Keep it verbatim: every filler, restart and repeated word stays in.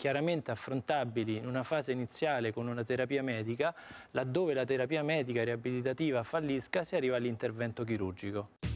chiaramente affrontabili in una fase iniziale con una terapia medica. Laddove la terapia medica riabilitativa fallisca, si arriva all'intervento chirurgico.